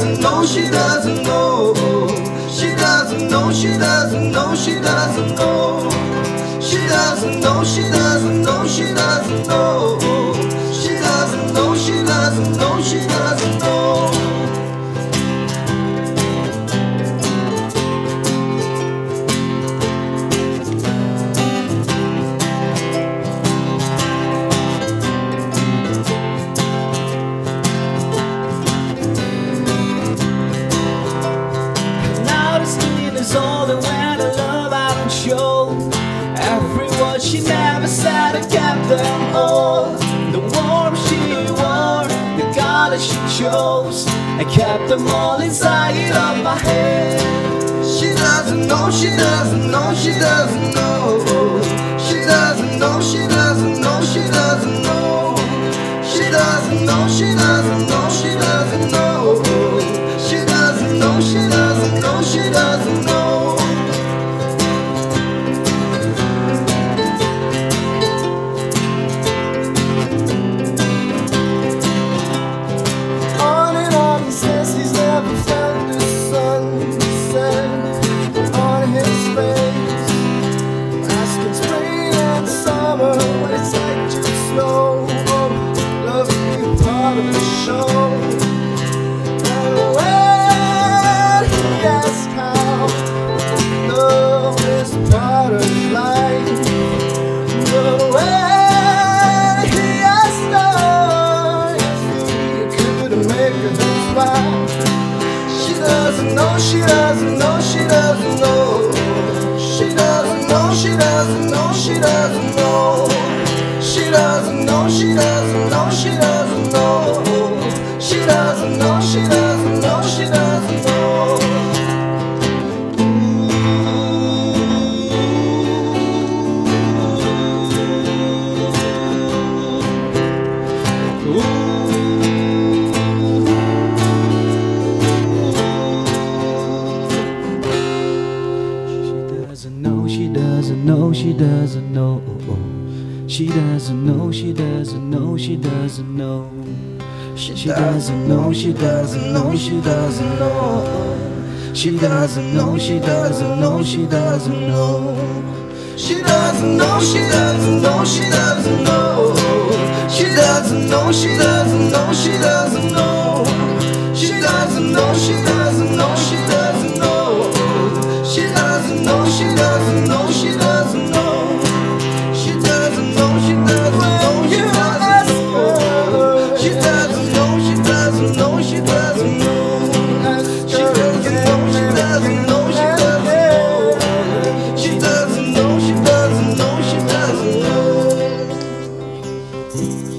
doesn't know, she doesn't know. She doesn't know, she doesn't know, she doesn't know. She doesn't know, she doesn't know, she doesn't know. She doesn't know, she doesn't know, she doesn't know. All the when I love I don't show. Every word she never said, I kept them all. The warmth she wore, the color she chose, I kept them all inside of my head. She doesn't know, she doesn't know, she doesn't know. She doesn't know, she doesn't know, she doesn't know. She doesn't know, she doesn't know, she doesn't know. She doesn't know, she doesn't know, she doesn't know. On and on he says he's never felt the sunset on his face. Asking spring and summer what it's like to snow. Oh, love to be a part of the show. And when he asks how love is part of life, but when he asks her if he could make her his wife, she doesn't know, she doesn't know, she doesn't know. She doesn't know, she doesn't know, she doesn't know. She doesn't know, she doesn't know, she doesn't know. She doesn't know, she doesn't know, she doesn't know. She doesn't know, she doesn't know. She doesn't know, she doesn't know, she doesn't know. She doesn't know, she doesn't know, she doesn't know. She doesn't know, she doesn't know, she doesn't know. She doesn't know, she doesn't know, she doesn't know. She doesn't know, she doesn't know, she doesn't know. She doesn't know, she doesn't know, she doesn't know. She doesn't know, she doesn't know, she doesn't know. She doesn't know, she doesn't know, she doesn't know. She doesn't know, she doesn't know, she doesn't know. She doesn't know, she doesn't know, she doesn't know. She doesn't know, she doesn't know, she doesn't know.